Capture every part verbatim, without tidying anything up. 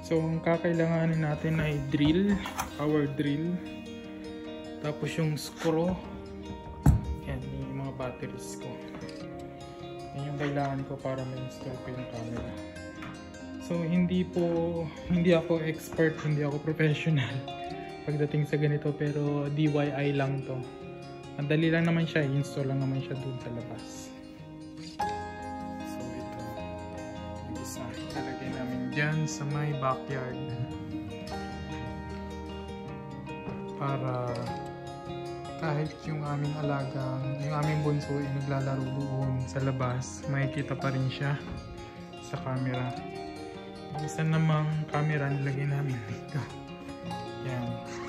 So ang kakailanganin natin ay drill, power drill, tapos yung screw, yan yung mga batteries ko. Yan yung kailangan ko para ma-install ko yung camera. So hindi po, hindi ako expert, hindi ako professional pagdating sa ganito, pero D I Y lang to. Madali lang naman siya, install lang naman siya dun sa labas. So ito, yung isa, ilalagay namin dyan sa may backyard para kahit yung aming alagang, yung aming bunso ay naglalaro doon sa labas, makikita pa rin siya sa camera. Yung isa namang camera nilagay namin dito. Yan.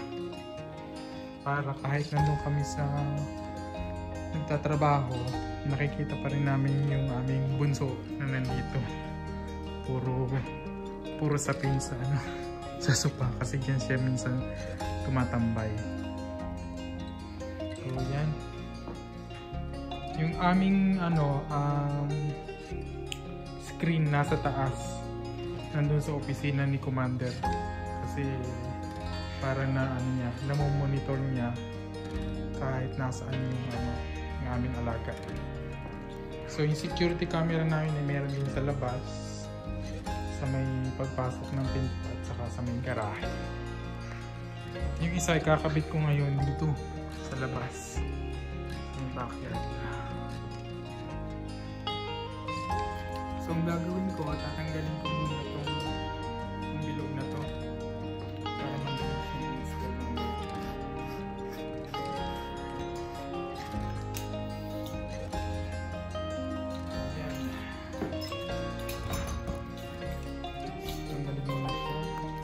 Para kahit nandun kami sa nagtatrabaho, nakikita pa rin namin yung aming bunso na nandito. Puro, puro sapin sa, ano, sa sopa kasi dyan siya minsan tumatambay. So yan. Yung aming ano, um, screen nasa taas. Nandun sa opisina ni Commander. Kasi para na ano niya, namomonitor niya kahit nasaan yung, ano, yung aming alaga. So yung security camera namin ay meron din sa labas, sa may pagpasok ng pinto at saka sa may garahe. Yung isa ay kakabit ko ngayon dito sa labas, sa may backyard. So ang gagawin ko, tatanggalin ko muna itong bilog na to para mabilis yung install namin. Ayan. Tanggalin muna siya.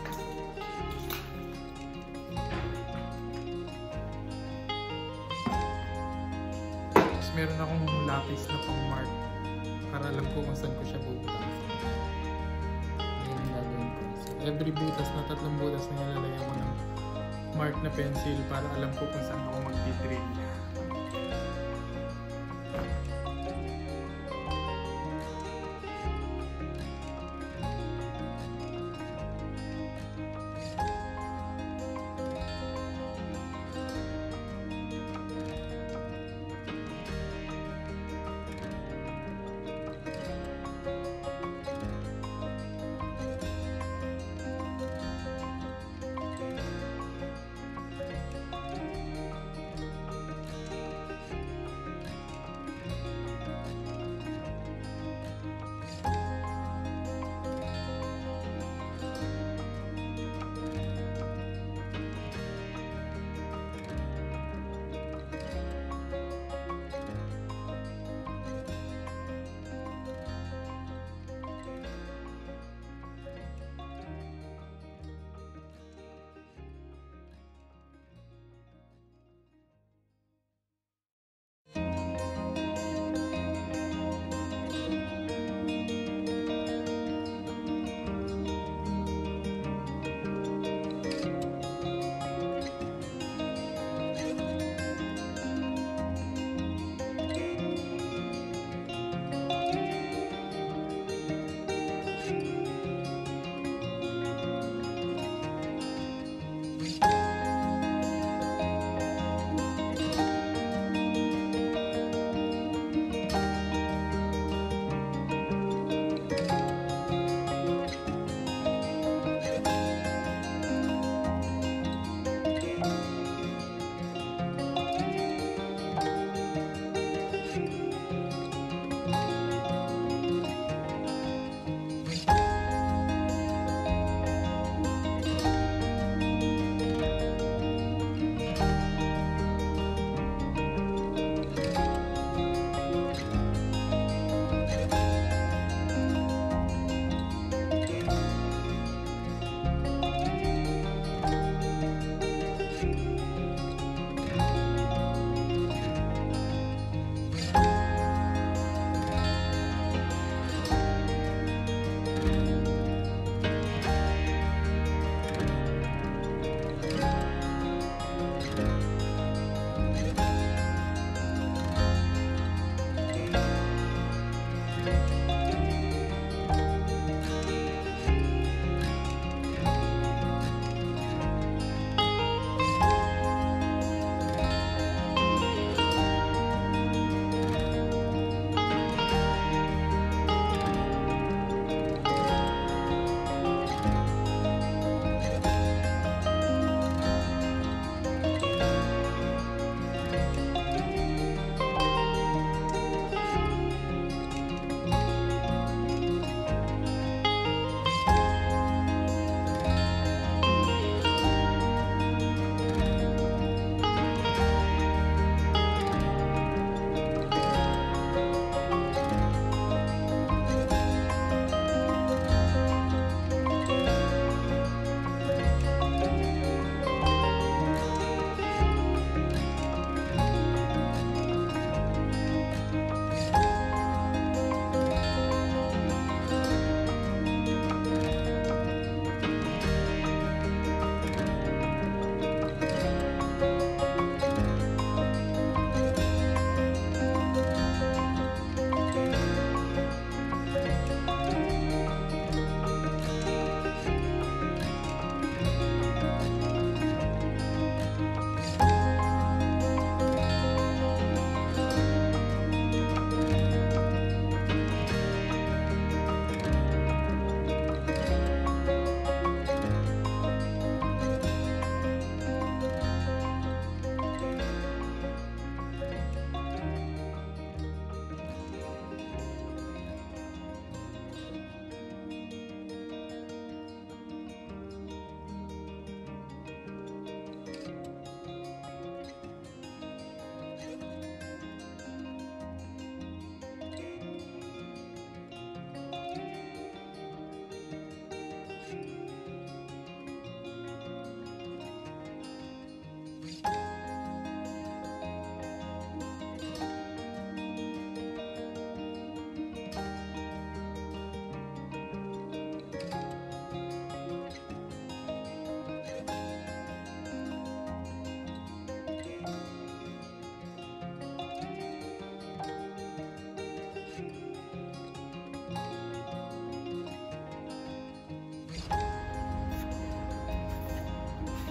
Tapos meron akong lapis na pang mark para alam ko kung saan ko siya bubutas. Ngayon gagawin ko. So, every butas na tatlong butas na nilalagyan ko ng mark na pencil para alam ko kung saan ako mag-drill.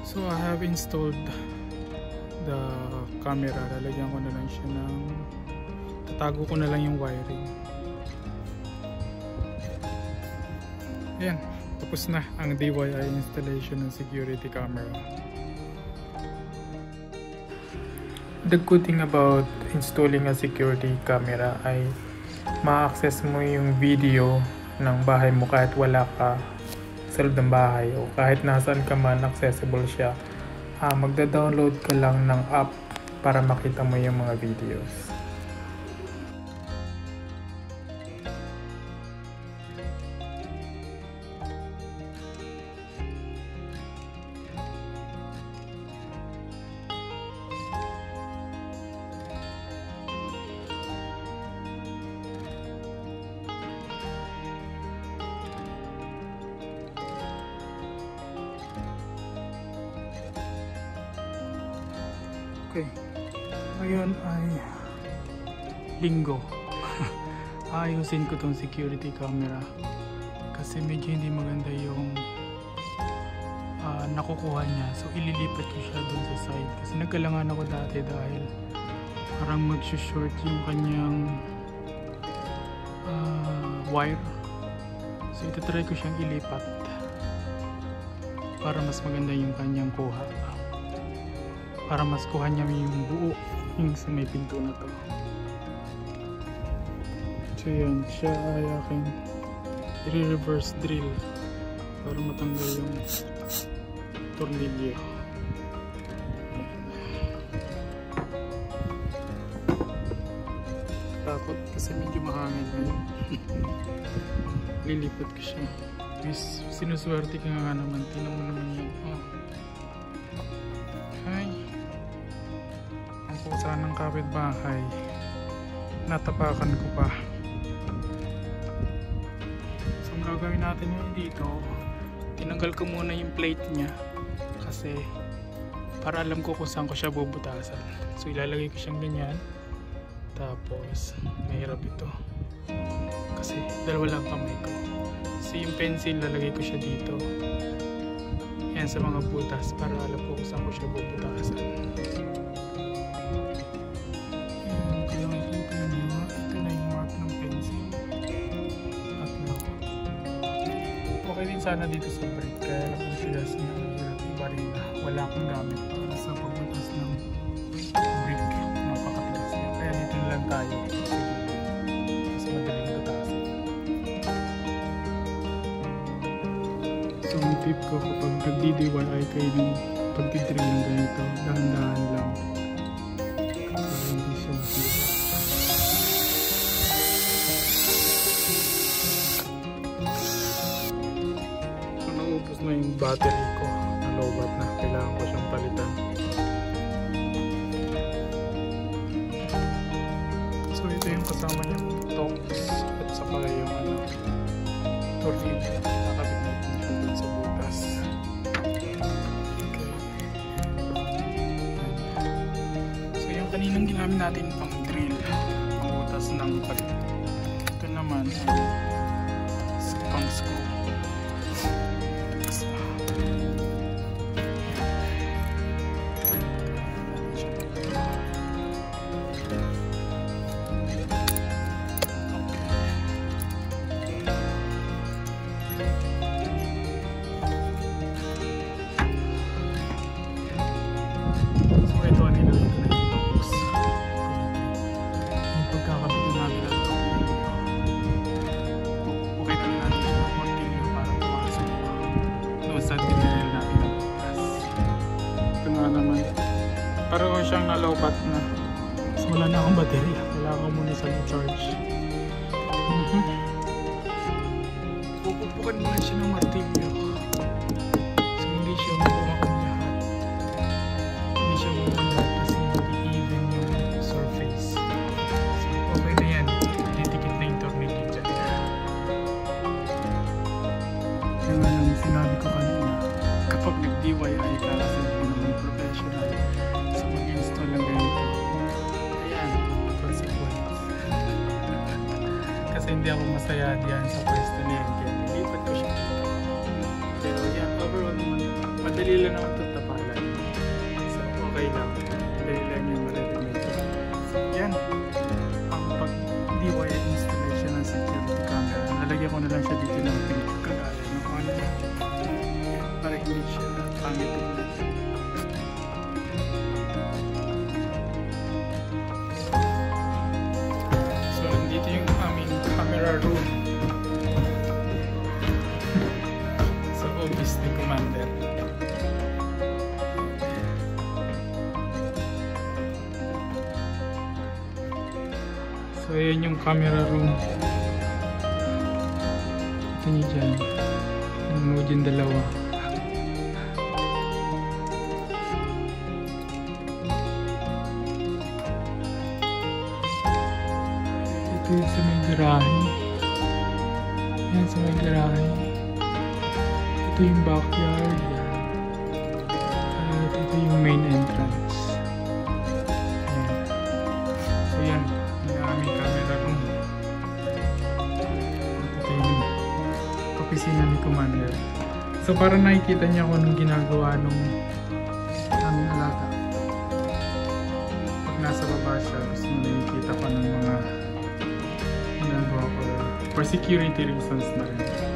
So I have installed the camera. Lalagyan ko na lang siya ng, tatago ko na lang yung wiring. Ayan, tapos na ang D I Y installation ng security camera. The good thing about installing a security camera ay ma-access mo yung video ng bahay mo kahit wala ka sa loob ng bahay o kahit nasaan ka man, accessible siya. Ah, magda-download ka lang ng app para makita mo yung mga videos. Okay, ngayon ay linggo. Ayusin ko tong security camera kasi medyo hindi maganda yung uh, nakukuha niya. So ililipat ko siya dun sa side kasi nagkalangan ako dati dahil parang mag-short yung kanyang uh, wire. So itatry ko siyang ilipat para mas maganda yung kanyang kuha, para mas kuha niya yung buo yung sa may pinto na to. So yan, siya ay aking i-reverse drill para matanggal yung tornilyo. Takot kasi medyo mahangin ngayon. Lilipat ko siya. Bis, sinuswerte ka nga naman, tinan mo naman yan. Oh. Hi. Ang pusa ng kapitbahay, natapakan ko pa. So ang gagawin natin yun dito, tinanggal ko muna yung plate niya kasi para alam ko kung saan ko siya bubutasan. So ilalagay ko siyang ganyan, tapos mahirap ito kasi dalawa lang kamay ko. So yung pencil, lalagay ko siya dito yan sa mga butas para alam ko kung saan ko siya bubutasan. Sana dito sa brick kaya lang ang tigas niya ang hirap ibarina. Wala akong gamit para sa pagbutas ng brick, napakatigas niya, kaya dito lang tayo mas madaling butasin. So ang tip ko kapag nag-D I Y kayo ng pagdidrill ng ganito, dahan-dahan lang para hindi siya masira. Naubos na yung battery ko, nalobat na, kailangan ko siyang palitan. So ito yung kasama yung tops at saka yung ano, tornilyo, nakakabit natin siya dun sa butas. Okay. So yung kaninang ginamit natin pang drill, pang butas ng palit, ito naman ay pang screw. Parang siyang nalobat na. So wala na akong baterya. Kailangan ko muna sa charge. Mm-hmm. Pupupukan muna siya ng martilyo. So hindi siya mabumakon lahat. Hindi siya mabumakon lahat kasi hindi even yung surface. So okay na yan. Didikit na yung tornilyo dyan. Kaya nga lang sinabi ko kanina, kapag nag-D I Y ka kasi hindi naman professional, so mag-install lang ganito. Ayan, consequence. Kasi hindi ako masaya diyan sa pwesto na yan, kaya nilipat ko siya dito. Pero yan, overall naman, madali lang naman ito tapalan. room sa office ni Commander. So ayan yung camera room. Ito nyo dyan. Nanonood yung dalawa. Ito yung sa may garahe. Yan sa may garahe. Ito yung backyard. At ito yung main entrance. Yan. So yan. Yung aming camera room. Ito yung opisina ni Commander. So para nakikita niya kung anong ginagawa nung aming alaga. Pag nasa baba siya, gusto mo nakikita ko ng mga ginagawa ko for security reasons na rin.